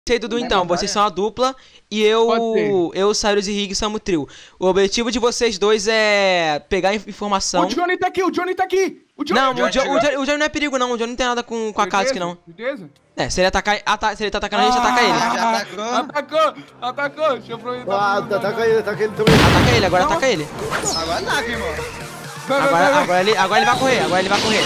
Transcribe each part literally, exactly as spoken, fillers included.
Sei, Dudu, então, vocês são a dupla e eu, eu, Cyrus e Rig somos o trio. O objetivo de vocês dois é pegar informação. O Johnny tá aqui, o Johnny tá aqui! O Johnny, não, o Johnny, o, jo, o, Johnny, o Johnny não é perigo, não. O Johnny não tem nada com, com a Katsuki, não. Certeza? É, se ele, atacar, ata, se ele tá atacando a gente, ah, ataca ele. Já atacou. Atacou, atacou. Deixa eu aproveitar. Ah, ataca ele, ataca ele também. Ataca ele, agora não. ataca ele. Agora ataca, irmão. Agora, agora, ele, agora ele vai correr, agora ele vai correr.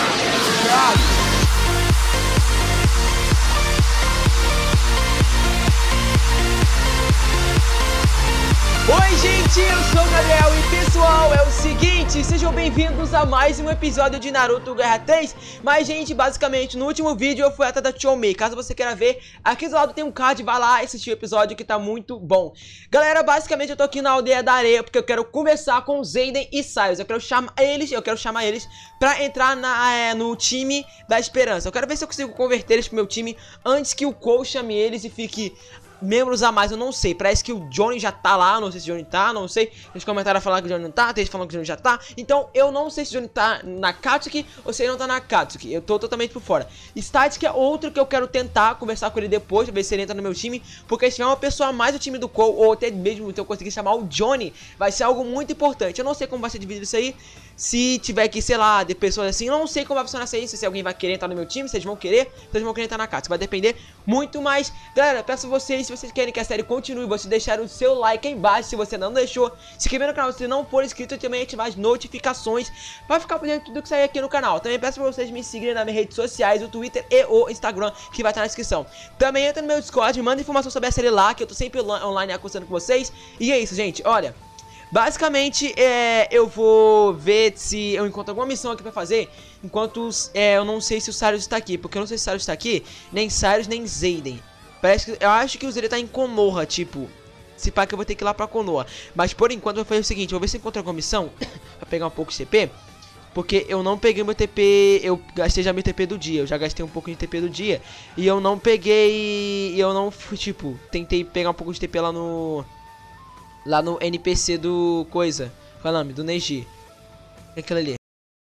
Oi gente, eu sou o Gabriel e pessoal, é o seguinte, sejam bem-vindos a mais um episódio de Naruto Guerra três. Mas gente, basicamente, no último vídeo eu fui atrás da Chomei. Caso você queira ver, aqui do lado tem um card, vai lá assistir o episódio que tá muito bom. Galera, basicamente eu tô aqui na Aldeia da Areia porque eu quero conversar com Zayden e Cyrus. Eu quero chamar eles, eu quero chamar eles pra entrar na, é, no time da esperança. Eu quero ver se eu consigo converter eles pro meu time antes que o Cole chame eles e fique... membros a mais, eu não sei. Parece que o Johnny já tá lá, não sei se o Johnny tá, não sei. Eles comentaram a falar que o Johnny não tá, tem gente falando que o Johnny já tá. Então eu não sei se o Johnny tá na Katsuki ou se ele não tá na Katsuki. Eu tô totalmente por fora. Static é outro que eu quero tentar conversar com ele depois, ver se ele entra no meu time. Porque se tiver uma pessoa a mais do time do Cole, ou até mesmo se eu conseguir chamar o Johnny, vai ser algo muito importante. Eu não sei como vai ser dividido isso aí. Se tiver que, sei lá, de pessoas assim, eu não sei como vai funcionar isso aí. Se alguém vai querer entrar no meu time, se eles vão querer, se eles vão querer entrar na Katsuki. Vai depender muito mais. Galera, peço vocês, se vocês querem que a série continue, vocês deixaram o seu like aí embaixo. Se você não deixou, se inscrever no canal se não for inscrito, e também ativar as notificações para ficar por dentro de tudo que sair aqui no canal. Também peço pra vocês me seguirem nas minhas redes sociais, o Twitter e o Instagram, que vai estar na descrição. Também entra no meu Discord, manda informação sobre a série lá, que eu tô sempre online acompanhando com vocês. E é isso, gente, olha. Basicamente, é, eu vou ver se eu encontro alguma missão aqui pra fazer. Enquanto é, eu não sei se o Cyrus está aqui. Porque eu não sei se o Cyrus está aqui, nem Cyrus, nem Zayden. Parece que, eu acho que o Zayden tá em Konoha, tipo. Se pá que eu vou ter que ir lá pra Konoha. Mas por enquanto eu vou fazer o seguinte, eu vou ver se eu encontro alguma missão pra pegar um pouco de T P. Porque eu não peguei meu T P, eu gastei já meu T P do dia. Eu já gastei um pouco de T P do dia. E eu não peguei, e eu não, tipo, tentei pegar um pouco de T P lá no... Lá no N P C do coisa. Qual é o nome? Do Neji. É aquele ali.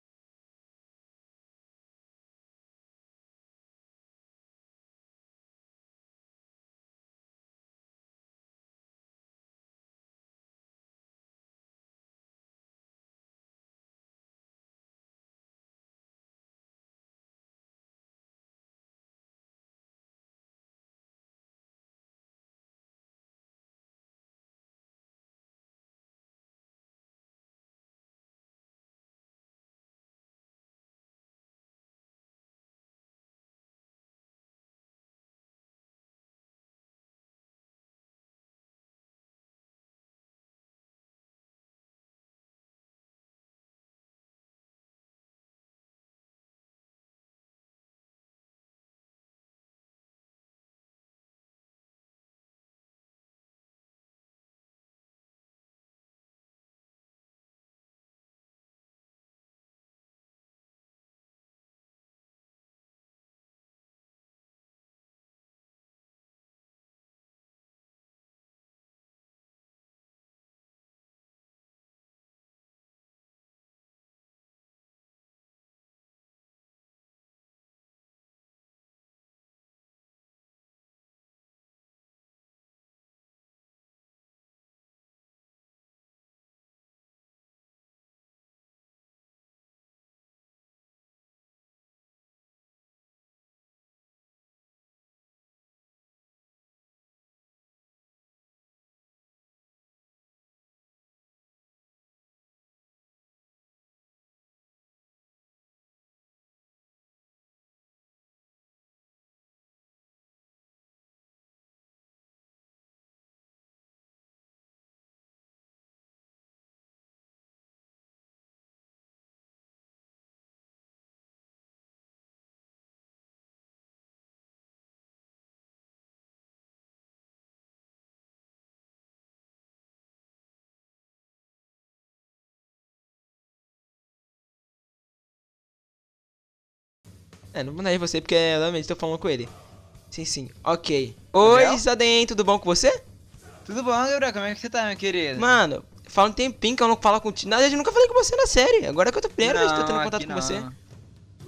É, não vou mandar você porque eu realmente tô falando com ele. Sim, sim. Ok. Oi, Zayden, tudo bom com você? Tudo bom, Gabriel? Como é que você tá, meu querido? Mano, fala um tempinho que eu não falo contigo. Na verdade, eu nunca falei com você na série. Agora é que eu tô primeira vez que eu tô tendo contato com não. você.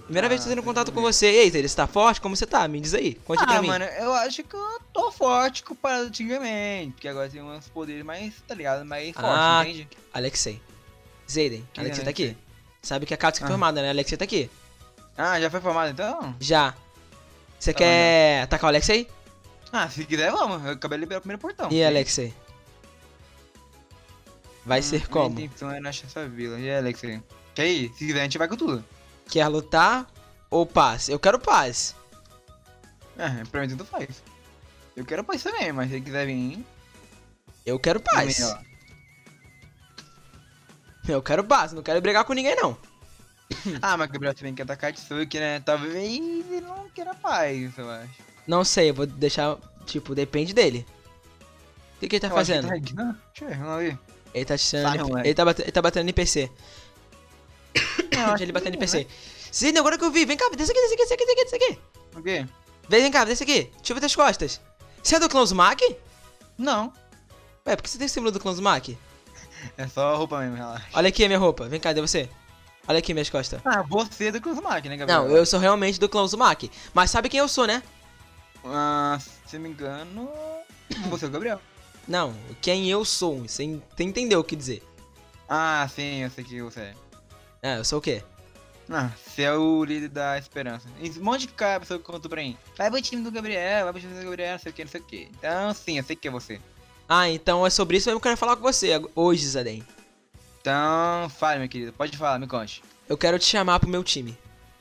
Primeira Ah, vez que tô tendo contato com tudo bem. você. E aí, Zayden, você tá forte? Como você tá? Me diz aí. Conte Ah, pra mim. mano, eu acho que eu tô forte comparado antigamente. Porque agora tem uns poderes mais, tá ligado? Mais fortes, Ah, entende? Alexei. Zayden, Quem é Alexei tá Alexei? aqui. Sabe que a Katsuki é Ah. formada, né? Alexei tá aqui. Ah, já foi formado então? Já. Você Tá quer atacar o Alexei? Ah, se quiser, vamos. Eu acabei de liberar o primeiro portão. E Alexei? Vai Hum, ser como? Minha intenção era achar essa vila. E aí, Alexei? Que aí? Se quiser, a gente vai com tudo. Quer lutar ou paz? Eu quero paz. É, pra mim tudo faz. Eu quero paz também, mas se ele quiser vir... Eu quero paz. também, ó. Eu quero paz, não quero brigar com ninguém não. Ah, mas Gabriel também quer atacar Tsuki, né? Talvez ele não queira paz, eu acho. Não sei, eu vou deixar, tipo, depende dele. O que, que ele tá Eu acho que fazendo? tá aqui, não? Deixa eu ver, vamos ver. Ele tá Sai, tirando. moleque. Ele tá, bate- ele tá batendo no N P C. Não, Ele batendo no N P C. Sim, agora que eu vi, vem cá, desce aqui, desce aqui, desce aqui, desce aqui, desce aqui. O quê? Vem, vem cá, desce aqui. Deixa eu ver tuas costas. Você é do Clãozmak? Não. Ué, por que você tem o símbolo do Clãozmak? É só roupa mesmo, relaxa. Olha aqui a minha roupa. Vem cá, cadê você? Olha aqui minhas costas. Ah, você é do Cruzmark, né, Gabriel? Não, eu sou realmente do Clãozmak. Mas sabe quem eu sou, né? Ah, se eu me engano... Você é o Gabriel. Não, quem eu sou. Você en- você entendeu o que dizer. Ah, sim, eu sei que você é. É, eu sou o quê? Ah, você é o líder da esperança. E um monte de cara pessoa que contou pra mim. Vai pro time do Gabriel, vai pro time do Gabriel, não sei o que, não sei o que. Então, sim, eu sei que é você. Ah, então é sobre isso mesmo que eu quero falar com você ag- hoje, Zaden. Então, fale, meu querido. Pode falar, me conte. Eu quero te chamar pro meu time.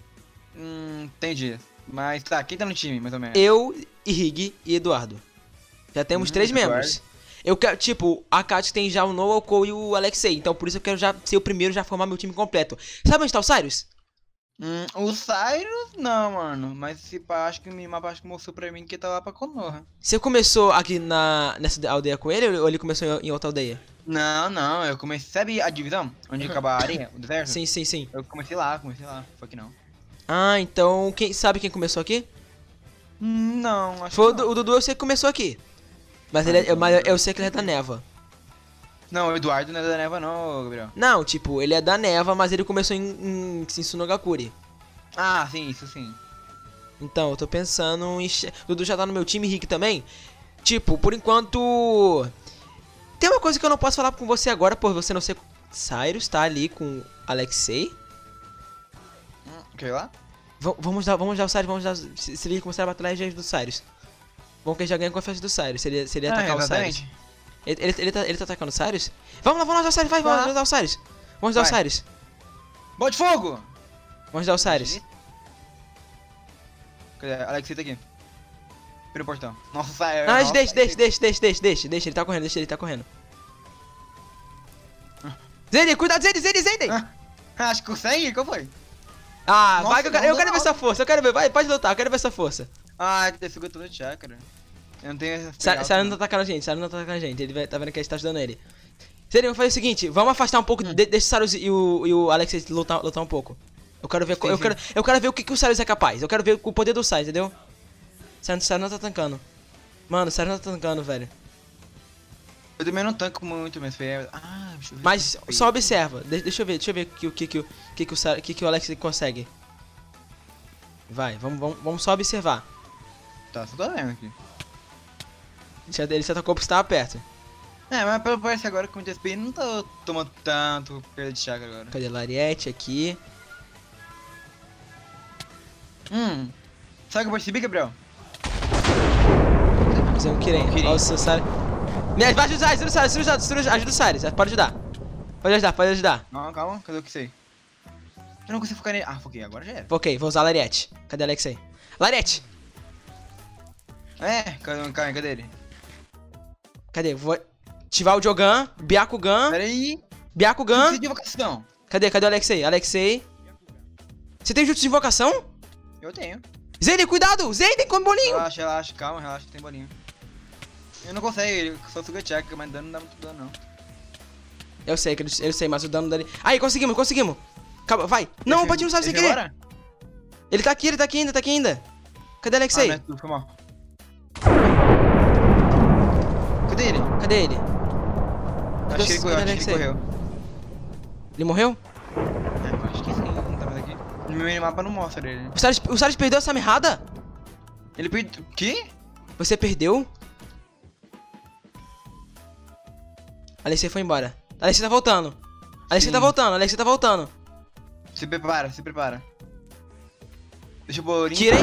Hum, entendi. Mas tá, quem tá no time, mais ou menos? Eu, Rig e Eduardo. Já temos Hum, três Eduardo. membros. Eu quero, tipo, a Kat tem já o Noah, o Cole e o Alexei. Então por isso eu quero já ser o primeiro, já formar meu time completo. Sabe onde tá o Cyrus? Hum, o Cyrus, não, mano. Mas esse pá, acho que o mapa acho que mostrou pra mim que tá lá pra Konoha. Você começou aqui na, nessa aldeia com ele ou ele começou em, em outra aldeia? Não, não, eu comecei. Sabe a divisão? Onde acaba a areia, o deserto? Sim, sim, sim. Eu comecei lá, comecei lá. Foi que não. Ah, então quem sabe quem começou aqui? Hum, Não, acho Foi o, que Du- não. o Dudu, eu sei que começou aqui. Mas, Ah, ele é- então mas não. eu sei que ele é da Neva. Não, o Eduardo não é da Neva não, Gabriel. Não, tipo, ele é da Neva, mas ele começou em, em, em Sunogakure. Ah, sim, isso sim. Então, eu tô pensando em... che- Dudu já tá no meu time, Rick também. Tipo, por enquanto... Tem uma coisa que eu não posso falar com você agora, por você não ser... Cyrus tá ali com Alexei. Hum, quer ir lá? V vamos dar, vamos dar o Cyrus, vamos dar... Se, se ele começar a batalhar, já do Cyrus. Vamos que ele já ganha a confiança do Cyrus, se ele, se ele Ah, atacar o Cyrus. exatamente. Ele, ele, ele, tá, ele tá atacando o Cyrus? Vamos lá, vamos lá ajudar o Cyrus, vai, vamos Vai. ajudar o Cyrus. Vamos ajudar o Vai. Cyrus. Bola de fogo! Vamos ajudar o Cyrus. Cadê? Alexei tá aqui. Primeiro portão. Nossa, sai. Não, nossa, deixa, deixa, Alexei. deixa, deixa, deixa, deixa, deixa, ele tá correndo, deixa ele tá correndo. Zayden, cuidado, Zayden, Zayden, Zayden! Ah, acho que consegue? Qual foi? Ah, Nossa, vai que eu quero, não eu quero dá ver não. essa força, eu quero ver, vai, pode lutar, eu quero ver essa força. Ah, ele sugou todo de chácara. Eu não tenho essa. Sa- Sarah não tá atacando a gente, Sarah não tá atacando a gente, ele vai, tá vendo que a gente tá ajudando ele. Zayden, vamos fazer o seguinte, vamos afastar um pouco, Hum. de, deixa o Cyrus e o, e o Alex lutar, lutar um pouco. Eu quero ver, Sim, eu sim. quero, eu quero ver o que, que o Cyrus é capaz, eu quero ver o poder do Cyrus, entendeu? Cyrus, Cyrus não tá tancando. Mano, o Cyrus não tá tancando, velho. Eu também não tanco muito, mas foi. Ah, deixa eu ver. Mas Foi. só observa, de- deixa eu ver, deixa eu ver o que, o que, que, o que, que, o Cyrus- que, que o Alex consegue. Vai, vamos, vamos, vamos só observar. Tá, só tô vendo aqui. Ele se- Ele se atacou porque estava perto. É, mas pelo parece agora que o T S P não tá tomando tanto perda de chácara agora. Cadê Lariete aqui? Hum. Sabe o que eu percebi, Gabriel? Fazer um Kiren. Kiren. Olha o seu Cyrus. Me vai ajudar, ajuda o Cyrus, ajuda, ajuda, ajuda o Cyrus, pode ajudar. Pode ajudar, pode ajudar. Não, calma, cadê o que sei? Eu não consigo focar nele. Ah, foquei, agora já era. Ok, vou usar a Lariete. Cadê a Alexei? Lariete! É, cadê, cadê, cadê ele? Cadê? Vou ativar o Jogan, Byakugan, Pera aí. Byakugan. Jutsu de invocação. Cadê? Cadê o Alexei? Alexei. Você tem jutsu de invocação? Eu tenho. Zayden, cuidado! Zayden, come bolinho! Relaxa, relaxa, calma, relaxa, tem bolinho. Eu não consigo, ele só suga check, mas dano não dá muito dano, não. Eu sei, que ele- eu sei, mas o dano dele... Aí, conseguimos, conseguimos. Acaba, vai. Não, Esse- bate no Cyrus sem esse querer. agora? Ele tá aqui, ele tá aqui ainda, tá aqui ainda. Cadê o Ah, Alexei? não é tu, foi mal. Cadê ele? Cadê ele? Acho que ele correu, Cadê acho que ele Alexei? correu. Ele morreu? É, eu acho que sim, não tá vendo aqui. No meu minimapa não mostra ele. O Salles, o Salles perdeu essa mirrada? Ele perdeu... O quê? Você perdeu? Alexei foi embora. Alexei tá voltando. Alexei tá voltando, Alexei tá voltando. Se prepara, se prepara. Deixa o bolinho. Tirei.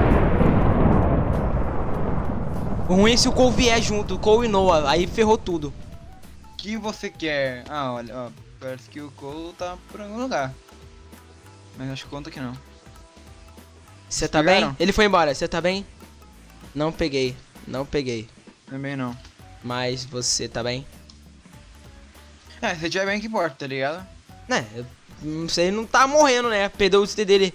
O ruim é se o Cole vier junto, o Cole e Noah, aí ferrou tudo. O que você quer? Ah, olha, ó. Parece que o Cole tá por algum lugar. Mas acho que conta que não. Você tá Pegaram? bem? Ele foi embora, você tá bem? Não peguei, não peguei. Também não. Mas você tá bem? É, se tiver bem que importa, tá ligado? Né, eu não sei, não tá morrendo, né? Perdeu o C T dele.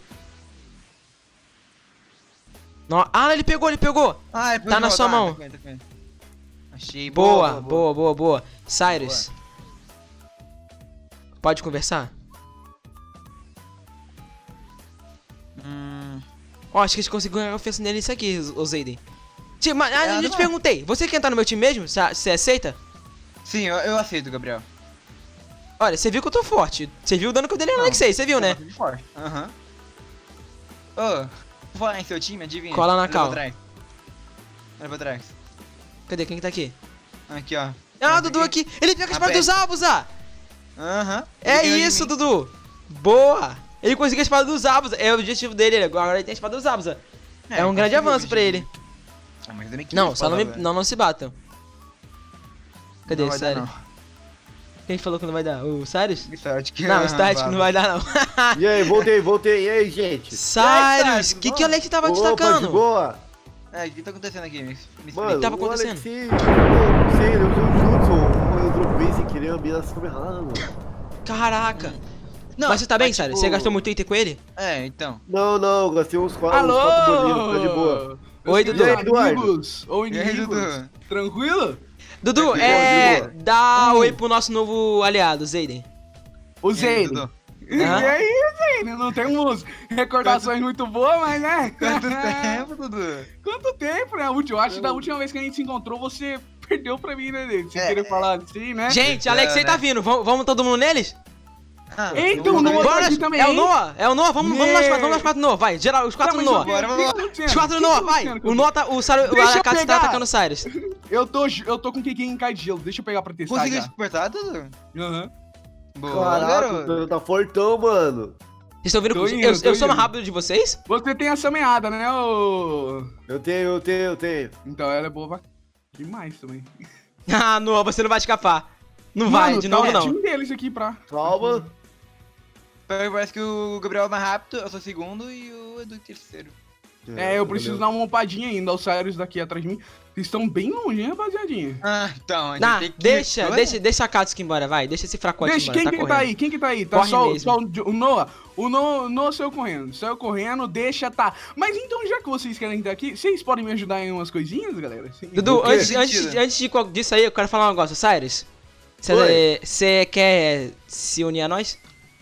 No... Ah, ele pegou, ele pegou. Ah, Tá na sua mão. Tá com ele, tá com ele. Achei. Boa, boa, boa, boa. Cyrus. Pode conversar? Hum... Ó, acho que a gente conseguiu ganhar ofensa nele isso aqui, o Zayden. Tipo, mas ah, É, eu não. te perguntei, você quer entrar no meu time mesmo? Você aceita? Sim, eu, eu aceito, Gabriel. Olha, você viu que eu tô forte. Você viu o dano que eu dei no Não, Alexei, você viu, né? Eu tô forte. Aham. Ô, vou falar em seu time, adivinha? Cola na Olha cal. pra trás. Olha pra trás. Cadê? Quem que tá aqui? Aqui, ó. Ah, Esse Dudu aqui. Ele pega a espada Rapaz. dos Abusa. Aham. É Ele ganhou de isso, mim. Dudu. Boa. Ele conseguiu a espada dos Abusa. É o objetivo dele, agora ele tem a espada dos Abusa. É, um grande conseguiu, avanço pra gente. ele. Ah, mas eu nem quis Não, só não, me, falar, não, não se batam. Cadê, Não vai dar, sério? não. Quem falou que não vai dar? O Cyrus? Static. Não, o Static não vai dar, não. E aí, voltei, voltei. E aí, gente? Cyrus, Cyrus, o que que o Alex tava Opa, de destacando? boa. É, o que tá acontecendo aqui? Me, me explica. Mano, tava o acontecendo? Alexei, eu não sei, ele usou o jutsu. Eu dropei sem querer, a mina ficou errada, mano. Caraca. Não, Mas você tá bem, mas, Cyrus? tipo- Você gastou muito item com ele? É, então. Não, não, gastei uns quatro, uns quatro bolinhos, tá de boa. Alô! Oi, Meus Dudu. queridos Eduardo. amigos ou E aí, inimigos. Dudu? Tranquilo? Dudu, de é... boa. Dá Hum. oi pro nosso novo aliado, Zayden. O E aí, Zane. Dudu? E Aham. aí, Zane? Não temos recordações muito boas, mas né? Quanto tempo, Dudu? Quanto tempo, né? Eu acho que da última vez que a gente se encontrou, você perdeu pra mim, né, Zane? Você É. queria falar assim, né? Gente, É, Alexei né? tá vindo. Vamos, vamos todo mundo neles? Ah, Então, eu vou não ver. vou- Bora, aqui também, é o hein? Noah, é o Noah. Vamos, vamos nós quatro, Yeah. vamos nós quatro no Noah. Vai, geral, os quatro Tá, no mas Noah. o quê? O que Bora, tá vamos. acontecendo? Os quatro O no que Noah, tá vai. acontecendo? O Noah tá, o Cyrus, o Deixa eu Alakatsu tá pegar. atacando o Cyrus. Eu tô, eu tô com o Kiki em cai de gelo. Deixa eu pegar pra testar Conseguiu já. despertar, Dudu? Aham. Boa, Caraca, garoto. o tá fortão, mano. Vocês estão vindo? Tô com- indo, eu tô eu sou mais indo. rápido de vocês? Você tem essa meada, né, ô... Eu tenho, eu tenho, eu tenho. Então ela é boa pra... demais também. Ah, Noah, você não vai escapar. Não vai, Mano, de tá novo o não. time deles aqui pra... Calma. Parece que o Gabriel é mais rápido, eu sou o segundo e o Edu é terceiro. É, eu preciso dar uma opadinha ainda. Os Cyrus daqui atrás de mim. Vocês estão bem longe, hein, rapaziadinha? Ah, então, a gente Nah, tem que... deixa, Olha. deixa, deixa a Katsuki embora, vai. Deixa esse fracote Deixa, embora, quem tá que correndo. tá aí? Quem que tá aí? Tá Corre só, mesmo. só o, o Noah? O Noah, Noah saiu correndo. Saiu correndo, deixa, tá. Mas então, já que vocês querem estar aqui, vocês podem me ajudar em umas coisinhas, galera? Sim. Dudu, O quê? antes, antes, Mentira. antes de, disso aí, eu quero falar um negócio. Cyrus, Oi. você quer se unir a nós?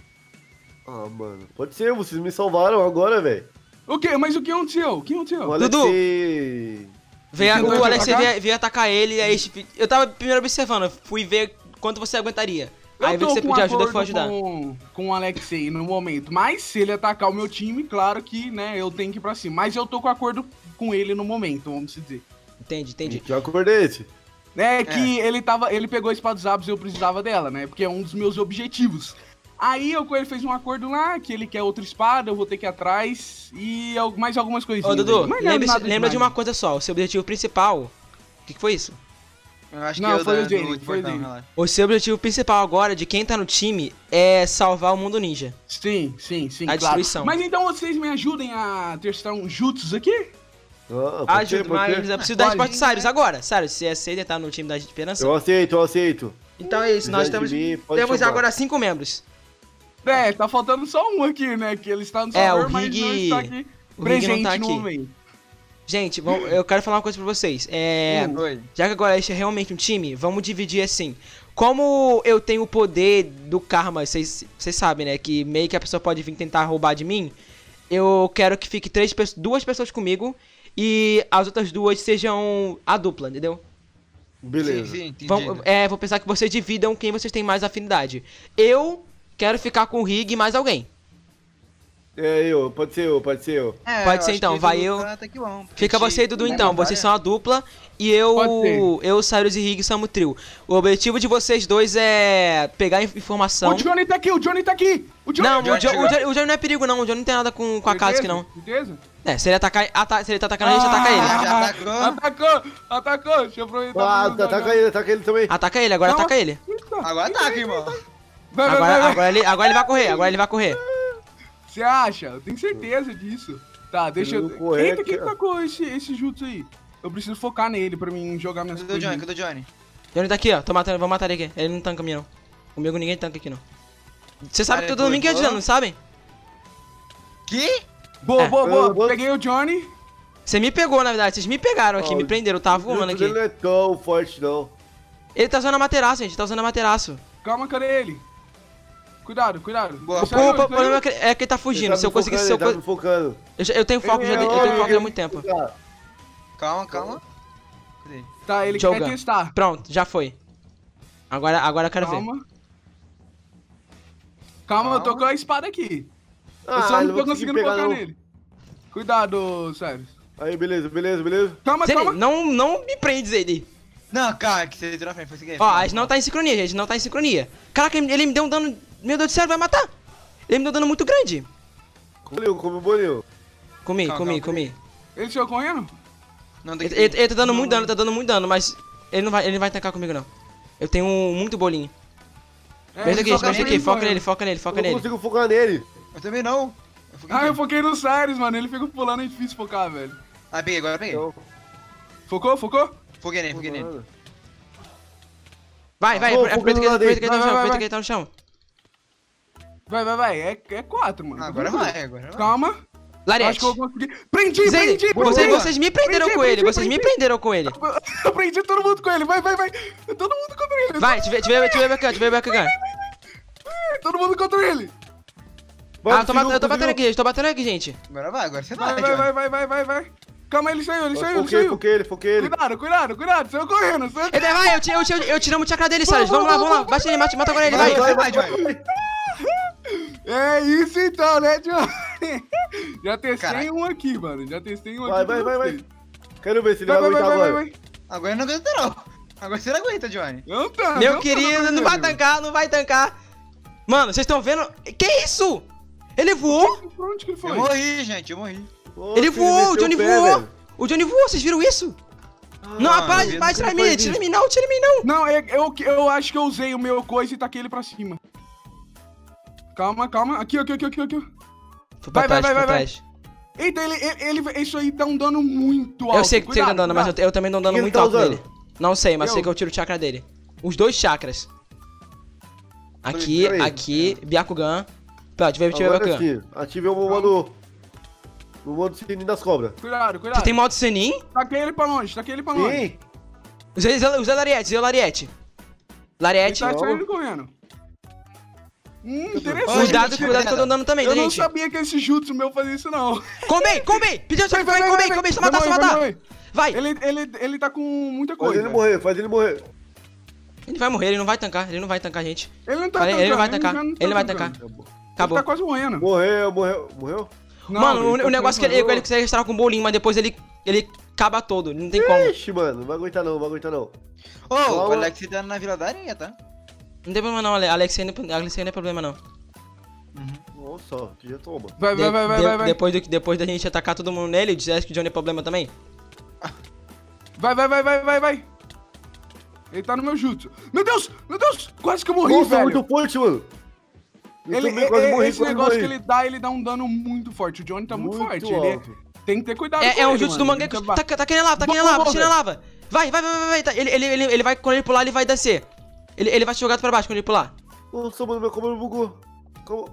Ah, mano. Pode ser, vocês me salvaram agora, velho. O quê? Mas o que aconteceu? O que aconteceu? O Dudu. Alexei... Veio, Você vai o Alexei atacar? veio, veio atacar ele, e aí eu tava primeiro observando, eu fui ver quanto você aguentaria. Aí Eu vi tô que você com podia ajudar, acordo foi ajudar. Com, com o Alexei no momento. Mas se ele atacar o meu time, claro que, né, eu tenho que ir pra cima. Mas eu tô com acordo com ele no momento, vamos dizer. Entendi, entendi. Que acordo é esse? É que ele tava. Ele pegou a espada dos Abos e eu precisava dela, né? Porque é um dos meus objetivos. Aí eu com ele fez um acordo lá, que ele quer outra espada, eu vou ter que ir atrás. E al- mais algumas coisinhas. Ô, Dudu, aí. Mas não é lembra, nada lembra de demais. uma coisa só, o seu objetivo principal... O que, que foi isso? Eu acho Não, que eu foi da- o Jane, do foi o portão, Jane. relaxa. O seu objetivo principal agora, de quem tá no time, é salvar o mundo ninja. Sim, sim, sim. A claro. destruição. Mas então vocês me ajudem a testar um jutsus aqui? Ah, pode Ajuda, ser, pode mas ser. eu preciso da Pode. resposta do Cyrus agora. Cyrus, você aceita estar no time da Esperança? Eu aceito, eu aceito. Então é isso, nós Precisar temos, de mim, pode temos chamar. agora cinco membros. É, tá faltando só um aqui, né? Que ele está no É, server, o mas Rig- não está aqui o Rig presente não tá no aqui. momento. Gente, vamos- eu quero falar uma coisa pra vocês. É, Hum. Oi. já que agora este é realmente um time, vamos dividir assim. Como eu tenho o poder do karma, vocês vocês sabem, né? Que meio que a pessoa pode vir tentar roubar de mim. Eu quero que fique três, pe- duas pessoas comigo e as outras duas sejam a dupla, entendeu? Beleza. Sim, sim, entendi. Vamos, é, vou pensar que vocês dividam quem vocês têm mais afinidade. Eu quero ficar com o Rig e mais alguém. É eu, pode ser eu, pode ser eu. É, Pode eu ser acho então, que vai Dudu eu- tá até que bom, porque Fica te- você e Dudu vai então, matar, vocês é. são a dupla e eu, Pode eu, Cyrus e Rig somos o trio. O objetivo de vocês dois é pegar inf- informação. O Johnny tá aqui, o Johnny tá aqui! O Johnny Não, tá o, aqui! Jo- o, Jo- o Johnny não é perigo não, o Johnny não tem nada com, com a Katsuki não. Certeza? É, se ele atacar, ata- se ele tá atacando a gente, ataca ele. Já Ah, atacou? Atacou! Atacou! Deixa eu aproveitar. Ah, pra usar, ataca não. ele, ataca ele também. Ataca ele, agora Calma. ataca ele. Eita, Agora ataca, irmão. Vai, vai, vai, Agora, vai. agora, ele, agora ele vai correr, agora ele vai correr. Você acha? Eu tenho certeza disso. Tá, deixa eu... Eu vou correr Eita, quem aqui, ó. tacou esse, esse jutsu aí? Eu preciso focar nele pra mim jogar minhas Cadê o Johnny? coisas. Cadê o Johnny? Johnny tá aqui, ó, tô matando, vou matar ele aqui. Ele não tanca mim não. Comigo ninguém tanca aqui não. Você sabe Cara, que todo domingo é foi de bom. não sabem? Que? Boa, É. boa, Eu boa. vou- Peguei o Johnny. Você me pegou, na verdade, vocês me pegaram aqui, Ó, me prenderam, eu tava O voando jutsu aqui. dele não é tão forte, não. Ele tá usando a materaço, gente, tá usando a materaço. Calma, cadê ele? Cuidado, cuidado. Boa. Ele O saiu, o ele problema saiu. é que, é que ele tá fugindo, Ele tá se eu me conseguir, focando, se eu, ele tá co- me focando. eu, já- eu tenho foco, já, Ele- eu tenho ele- foco há muito tempo. Calma, calma. Cadê? Tá, ele Joga. quer testar. Pronto, já foi. Agora, agora eu quero ver. Calma. Calma, eu tô Calma. com a espada aqui. eu Ah, só ele não vai tô conseguir conseguindo pegar, focar não. nele. Cuidado, sério. Aí, beleza, beleza, beleza. Calma, Zedi, calma. não, não me prende, Zedi. Não, cara, que você tirou na frente, foi seguir. Ó, a gente não tá em sincronia, gente, não tá em sincronia. Caraca, ele ele me deu um dano. Meu Deus do céu, ele vai matar. Ele me deu um dano muito grande. Bolinho, come o bolinho. Comi, Calma, comi, calma, comi. Ele saiu correndo? Não tem Ele, que... ele- ele tá dando muito dano, tá dando muito dano, mas ele não vai, ele não vai tancar comigo, não. Eu tenho um, muito bolinho. É, Pensa ele aqui, só pensa tá aqui, correndo, foca correndo. nele, foca nele, Eu foca não nele. consigo focar nele. Eu também não. Eu foquei Ah, eu nele. foquei no Cyrus, mano. Ele fica pulando, é difícil focar, velho. Ah, peguei, agora peguei. Então, Focou, focou? Foguei nele, foguei nele. mano. Vai, vai, Ô, aproveita foca que no lado aproveita que dele. ele tá no chão, Vai, vai, aproveita vai. que ele tá no chão. Vai, vai, vai. É, é quatro, mano. Agora vai, agora vai. Calma. Acho Larete. que eu vou conseguir. Prendi, Zedi, prendi, vocês, prendi. vocês me prenderam Prendi, com ele, prendi, vocês me prendi. prenderam com ele. Eu prendi todo mundo com ele. Vai, vai, vai. Todo mundo contra ele. Vai, te vê, te vê, te vê, Bacan, te vê, Bacan. Todo mundo contra ele. Vai, Ah, eu tô, conseguiu, bat- eu tô batendo conseguiu. aqui, eu tô batendo aqui, gente. Agora vai, agora você vai, Vai, vai, Johnny. vai, vai, vai, vai, vai. Calma, ele saiu, ele saiu, ele Foquei, saiu. foquei ele, foquei ele. Cuidado, cuidado, cuidado. Saiu correndo, saiu Ele vai, eu, ti- eu, ti- eu tiramos o chakra dele, Salles. Vamos lá, vamos lá. Bate ele, mata, mata agora ele, vai. Vai, vai, Johnny. É isso então, né, Johnny? Já testei Caralho. um aqui, mano. Já testei um Vai, aqui. vai, pra vai, vai. vocês. Quero ver se ele Vai, vai vai, vai, aguentar vai, agora. vai. Agora não aguenta não. Agora você não aguenta, Johnny. Não tá, Meu não tá, querido, tá, não vai tancar, não vai tancar. Mano, vocês estão vendo? Que isso? Ele voou? Pra onde que ele foi? Eu morri, gente, eu morri. Nossa, Ele voou, o meteu Johnny pé, voou. velho. O Johnny voou, vocês viram isso? Não, Ah, para, eu vi, para, nunca tira em faz mim, tira em isso. mim não, tira em mim não. Não, eu, eu, eu acho que eu usei o meu coisa e taquei ele pra cima. Calma, calma. Aqui, aqui, aqui, aqui, aqui. Foi pra Vai, trás, vai, pra vai, vai. trás. Eita, ele, ele, ele- isso aí tá um dano muito alto. Eu sei que você tá Cuidado, dando, mas eu, cuidado. eu também dou um dano Quem muito tá alto usando? nele. Não sei, mas Eu. sei que eu tiro o chakra dele. Os dois chakras. Aqui, Peraí. aqui, Byakugan. Pronto, deixa eu ver o Agora Byakugan. sim, ative o modo... O modo sininho das cobras. Cuidado, cuidado. Você tem modo Senin? Taquei ele pra longe, taquei ele pra longe. Sim. Usei usei Lariete, usei Lariete. Ele Lariete. tá Não. saindo correndo. Hum, interessante. Cuidado, gente, cuidado que eu tô dando também, Eu tá, não gente? sabia que esse jutsu meu fazia isso, não. Come, come! Pediu chakra, come, come, come, só matar, só Vai morrer, matar. vai morrer. Vai! Ele, ele, ele tá com muita Faz coisa. ele morrer, faz ele morrer. Ele vai morrer, ele não vai tancar, ele não vai tancar, gente. Ele não tá Falei, ele não vai tancando, tancar, já não tá ele vai tancando. tancar. Ele Acabou. tá quase morrendo. Morreu, morreu, morreu? Não, Mano, o, ele o tá negócio é que ele, quase ele consegue restaurar com um bolinho, mas depois ele, ele acaba todo, não tem como. Ixi, mano, não vai aguentar não, não vai aguentar não. Ô, Calma. o Alex tá na Vila da Areia, tá? Não tem problema não, Ale- Alex, aí não, Alex aí não é problema não. Nossa, que já toma. Vai, vai, De- vai, vai, de- vai, vai. Depois, do, depois da gente atacar todo mundo nele, dizer que o Johnny é problema também. Vai, vai, vai, vai, vai, vai. Ele tá no meu jutsu. Meu Deus, meu Deus, quase que eu morri, Nossa, velho. muito forte, mano. Eu Ele, também quase é- morri, esse quase negócio morri. que ele dá, ele dá um dano muito forte. O Johnny tá muito, forte. Ele é- alto. tem que ter cuidado É, com é um ele, jutsu do mano. Mangekyou. Nunca Tá, tá aqui na lava, tá aqui na Boa, lava, boa, tira na lava. Vai, vai, vai, vai, vai. tá. Ele, ele, ele, ele vai, quando ele pular, ele vai descer. Ele, ele vai te jogar pra baixo quando ele pular. Nossa, mano, meu comando bugou. Como...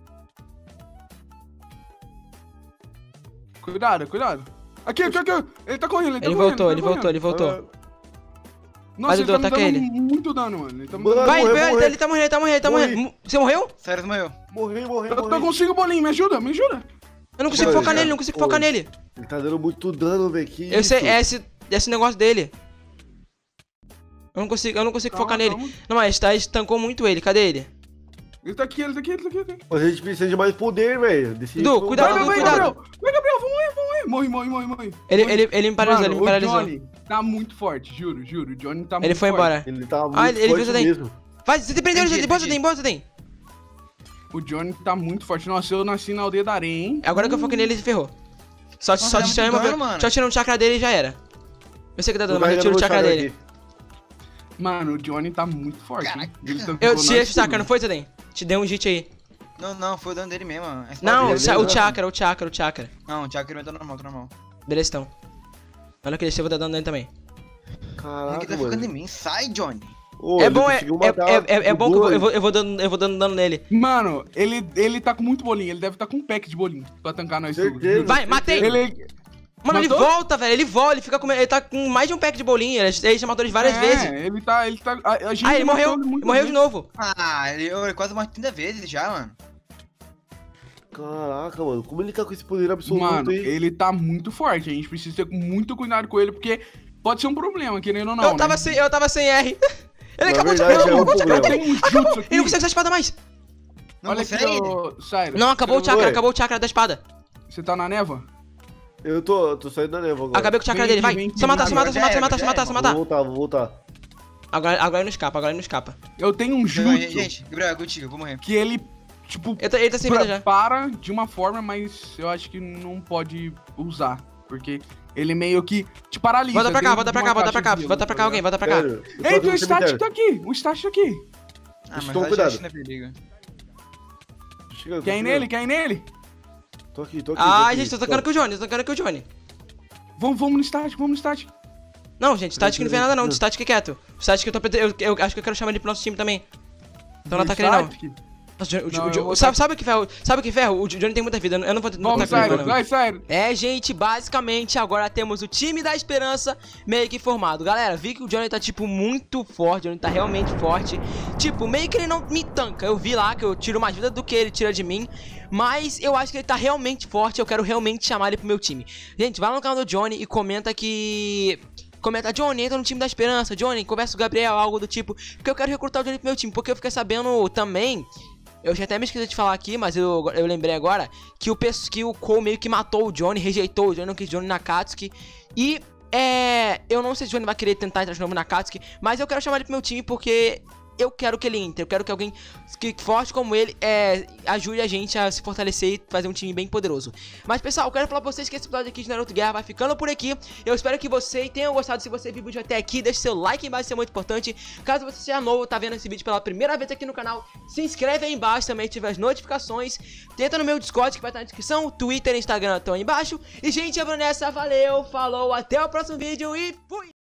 Cuidado, cuidado. Aqui, aqui, aqui. Ele tá correndo, ele tá Ele correndo. voltou, tá ele correndo. voltou, ele voltou. Ah, Nossa, Vai, ele Dudu, tá me ataca dando ele. muito dano, mano. Ele tá me Mano, dando... Vai, morreu, vai, morreu. ele tá morrendo, ele tá morrendo, ele tá Morri. morrendo. Você morreu? Sério, morreu. Morri, morri, Eu tô morri. consigo bolinho, me ajuda, me ajuda. Eu não consigo Oi, focar já. nele, não consigo Oi. focar nele. Ele tá dando muito dano, velho. Que Eu sei, isso? é esse, esse negócio dele. Eu não consigo, eu não consigo Calma, focar nele. calma. Não, mas tá, estancou muito ele, cadê ele? Ele tá aqui, ele tá aqui, ele tá aqui. Ele tá aqui. Mas a gente precisa de mais poder, velho. Desse Dudu, jeito, cuidado, não Vai, dá. Dudu, vai, cuidado. Gabriel. Vai, Gabriel, vamos morrer, vamos morrer. Morre, morre, morre, morre. Ele, Morre. ele, ele me paralisou, Mano, ele me paralisou. O Johnny tá muito forte, juro, juro. O Johnny tá muito Ele foi forte. embora. Ele tá muito Ah, ele- ele forte viu daí. mesmo. Vai, você tem prendeu ele, Entendi, você tem, você entendi. tem, você tem. O Johnny tá muito forte. Nossa, eu nasci na aldeia da areia, hein? Agora que eu foquei nele, ele ferrou. Só, Nossa, só, dá te muito chama, dano, mano. só tira um chakra dele e já era. Eu sei que tá Tô dando, mas eu tiro o chakra carregando dele. aqui. Mano, o Johnny tá muito forte. hein? Caraca. Ele tá Eu ficou tirei na esse chakra, cima. não foi, Zedem? Te dei um hit aí. Não, não, foi o dano dele mesmo. A espada Não, dele. o, cha- o né? chakra, o chakra, o chakra. Não, o Chakra tá normal, tá normal. Beleza, então. Olha que deixa eu vou dar dano nele também. Ninguém Caraca, tá ficando em mano. mim. Sai, Johnny. Ô, É ele bom, é, conseguiu é, matar é, é, é o bom que eu vou, Dudu, eu vou, eu vou dando, eu vou dando dano nele. Mano, ele, ele tá com muito bolinho. Ele deve tá com um pack de bolinho pra tancar nós tudo. Certeza. Vai, matei! Ele... Mano, ele Matou? volta, velho, ele volta, ele fica com, ele tá com mais de um pack de bolinha, ele, ele já matou ele várias é, vezes. ele tá... Ele tá a, a gente Ah, ele matou morreu, muitas morreu de vezes. novo. Ah, ele, ele quase morreu trinta vezes já, mano. Caraca, mano. Como ele tá com esse poder absoluto Mano, aí? ele tá muito forte. A gente precisa ter muito cuidado com ele, porque pode ser um problema, querendo ou não, eu, tava né? sem, eu tava sem R. Ele Na acabou de verdade, ele é um acabou de problema. Eu tenho um jutsu aqui. Ele não consegue usar a espada mais. Não Olha aqui, consegue? ô, Cyrus. Não, acabou o Você- chakra, Oi. acabou o chakra da espada. Você tá na névoa? Eu tô, eu tô saindo da névoa agora. Acabei com o chakra Vem dele, aqui, vai. vem aqui, Só matar, vem só matar, aqui. só matar, só Já matar, era, só matar, só Vou matar. voltar, vou voltar. Agora, agora ele não escapa, agora ele não escapa. Eu tenho um Não, jutsu gente, Gabriel, é contigo, eu vou morrer. que ele, tipo, Ele tá, ele tá sem vida já. para de uma forma, mas eu acho que não pode usar. Porque ele meio que te paralisa. Volta pra cá, dentro volta de pra uma cá, volta caixa pra cá, de gelo, volta pra cá tá alguém, ligado? volta pra cá. Sério, eu tô Ei, aqui tem um no estático cemitério. aqui, um estático aqui. Ah, mas Toma acho cuidado. que não é perigo. Tô chegando, tô Quer ir chegando. nele, quer ir nele? Tô aqui, tô aqui. Ah, aqui. gente, tô tocando com o Johnny, tô tocando com o Johnny. Vamos, vamos no estático, vamos no estático. Não, gente, Static não fez nada não, de Static quieto. Static eu tô eu, eu acho que eu quero chamar ele pro nosso time também. Então não No ataca ele não. estático? Nossa, o, o, Não, o, eu vou o, sabe, sabe o que ferro? Sabe o que ferro? O Johnny tem muita vida, eu não vou não Vamos, atacar ele Cyrus, não. vai, Cyrus. É, gente, basicamente agora temos o time da esperança meio que formado. Galera, vi que o Johnny tá, tipo, muito forte, o Johnny tá realmente forte. Tipo, meio que ele não me tanca. Eu vi lá que eu tiro mais vida do que ele tira de mim. Mas eu acho que ele tá realmente forte, eu quero realmente chamar ele pro meu time. Gente, vai lá no canal do Johnny e comenta que... Comenta, Johnny, entra no time da esperança. Johnny, conversa com o Gabriel, algo do tipo. Porque eu quero recrutar o Johnny pro meu time. Porque eu fiquei sabendo também... Eu tinha até me esquecido de falar aqui, mas eu, eu lembrei agora que o, que o Cole meio que matou o Johnny, rejeitou o Johnny, não quis Johnny na Akatsuki. E, é... eu não sei se o Johnny vai querer tentar entrar de novo na Akatsuki, mas eu quero chamar ele pro meu time porque eu quero que ele entre. Eu quero que alguém que, forte como ele é, ajude a gente a se fortalecer e fazer um time bem poderoso. Mas, pessoal, eu quero falar pra vocês que esse episódio aqui de Naruto Guerra vai ficando por aqui. Eu espero que vocês tenham gostado. Se você viu o vídeo até aqui, deixe seu like aí embaixo, isso é muito importante. Caso você seja novo, tá vendo esse vídeo pela primeira vez aqui no canal, se inscreve aí embaixo, também ativa as notificações. Tenta no meu Discord que vai estar na descrição. Twitter e Instagram estão aí embaixo. E, gente, eu vou nessa. Valeu, falou, até o próximo vídeo e fui!